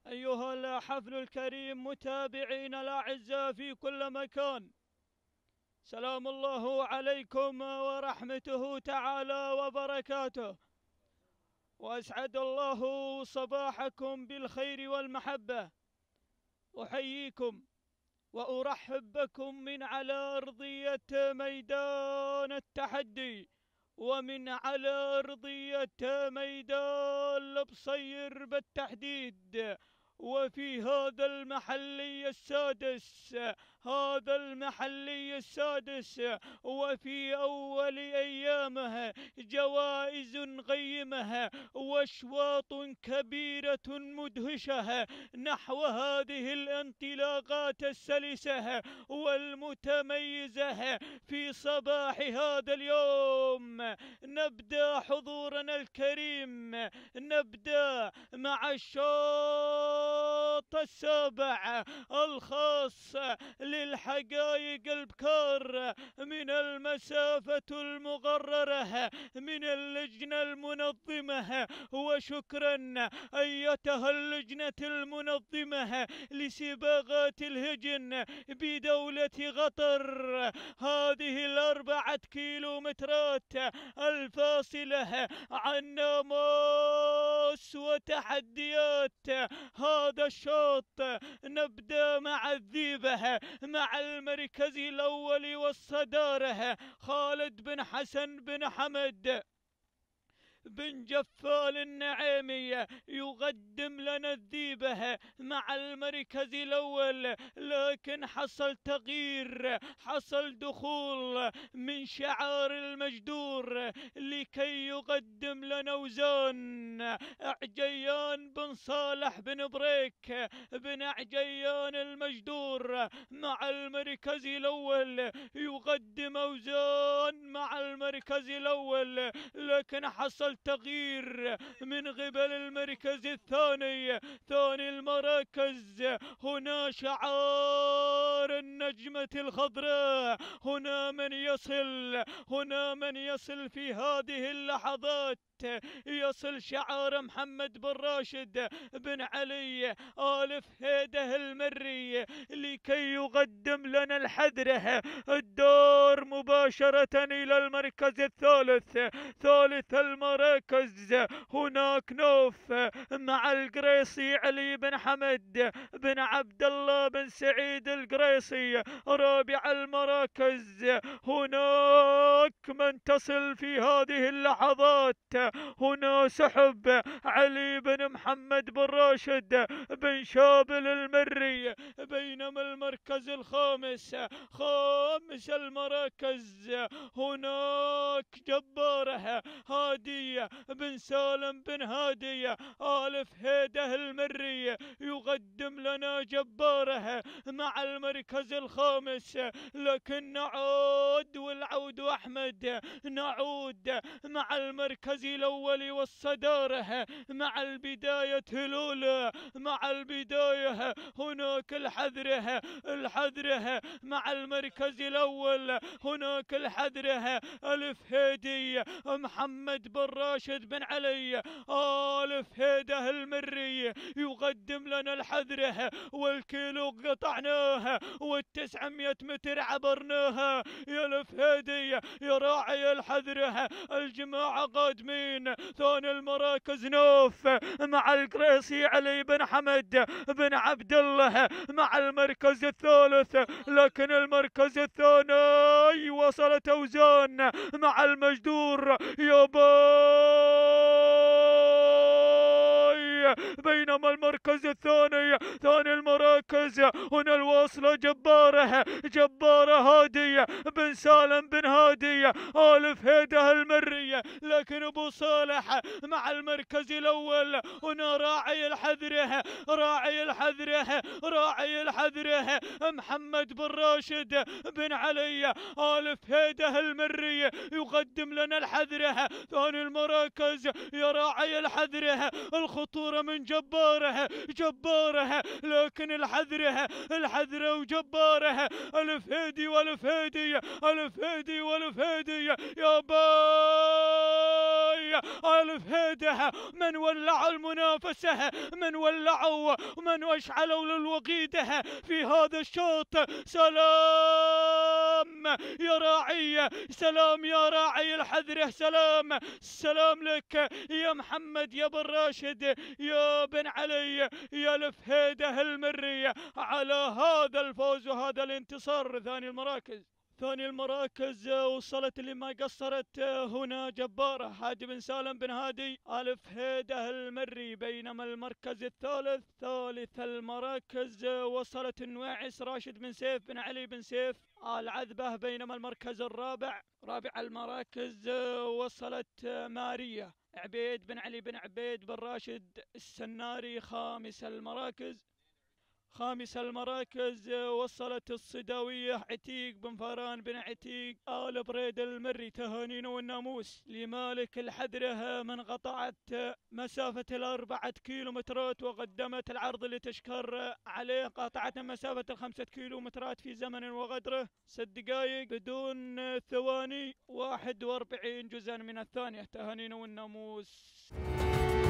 أيها الحفل الكريم، متابعينا الأعزاء في كل مكان، سلام الله عليكم ورحمته تعالى وبركاته، وأسعد الله صباحكم بالخير والمحبة. أحييكم وأرحب بكم من على أرضية ميدان التحدي، ومن على أرضية ميدان البصير بالتحديد، وفي هذا المحلي السادس، وفي أول أيامه جوائز قيمة وأشواط كبيرة مدهشة نحو هذه الانطلاقات السلسة والمتميزة في صباح هذا اليوم. نبدأ حضورنا الكريم، نبدأ مع الشوط السابع الخاص للحقائق البكار من المسافة المقررة من اللجنة المنظمة. وشكرا أيتها اللجنة المنظمة لسباقات الهجن بدولة قطر، هذه الأربعة كيلومترات الفاصلة عن ناموس وتحديات هذا الشوط. نبدأ مع الذيبة، مع المركز الأول والصدارة خالد بن حسن بن حمد بن جفال النعيمي يقدم لنا الذيبة مع المركز الأول، لكن حصل تغيير، حصل دخول من شعار المجدور لكي يقدم لنا وزان عجيان بن صالح بن بريك بن عجيان المجدور مع المركز الأول، يقدم أوزان مع المركز الأول، لكن حصل تغيير من قبل المركز الثاني، ثاني المراكز. هنا شعار النجمة الخضراء، هنا من يصل في هذه اللحظات، يصل شعار محمد بن راشد بن علي آل فهيده المري لكي يقدم لنا الحذرة. الدور مباشرة إلى المركز الثالث، ثالث المراكز. هناك نوف مع القريصي علي بن حمد بن عبد الله بن سعيد القريصي رابع المراكز. هناك من تصل في هذه اللحظات، هنا سحب علي بن محمد بن راشد بن شابل المري. بينما المركز الخامس، خامس المراكز، هناك جبارة هادية بن سالم بن هادية آل فهيده المري يقدم لنا جبارة مع المركز الخامس. لكن نعود والعود أحمد، نعود مع المركز الأول والصدارة، مع البداية الأولى، مع البداية. هناك الحذرة مع المركز الأول، هناك الحذرة الفهيدي محمد بن راشد بن علي آل فهيده المري يقدم لنا الحذرة. والكيلو قطعناها وال900 متر عبرناها يا الفهيدي يا راعي الحذرة. الجماعة قادمين، ثاني المراكز نوف مع القريصي علي بن حمد بن عبد الله مع المركز الثالث. لكن المركز الثاني وصلت أوزان مع المجدور يا باي. بينما المركز الثاني، ثاني المراكز، هنا الواصلة جبارة هادية بن سالم بن هادية آل فهيده المرية. لكن أبو صالح مع المركز الأول، هنا راعي الحذرة محمد بن راشد بن علي آل فهيده المري يقدم لنا الحذرة. ثاني المراكز يا راعي الحذرة، الخطورة من جبارة، لكن الحذرة وجبارة. الفهيدي والفهيدي يا باي. الفهيدة من ولعوا المنافسة، من ولعوا ومن أشعلوا للوقيدة في هذا الشوط. سلام يا راعي، سلام يا راعي الحذرة، سلام، سلام لك يا محمد يا بن راشد يا بن علي يا الفهيدة المري على هذا الفوز وهذا الانتصار. ثاني المراكز وصلت اللي ما قصرت هنا جبارة هادي بن سالم بن هادي الفهيدة المري، بينما المركز ثالث المراكز وصلت النواعس راشد بن سيف بن علي بن سيف العذبة، بينما المركز رابع المراكز وصلت ماريا عبيد بن علي بن عبيد بن راشد السناري. خامس المراكز وصلت الصداوية عتيق بن فاران بن عتيق آل بريد المري. تهانينا والناموس لمالك الحذرة من قطعت مسافة 4 كيلومترات وقدمت العرض اللي تشكر عليه. قاطعت مسافة 5 كيلومترات في زمن وغدره 6 دقائق بدون ثواني 41 جزءا من الثانية. تهانينا والناموس.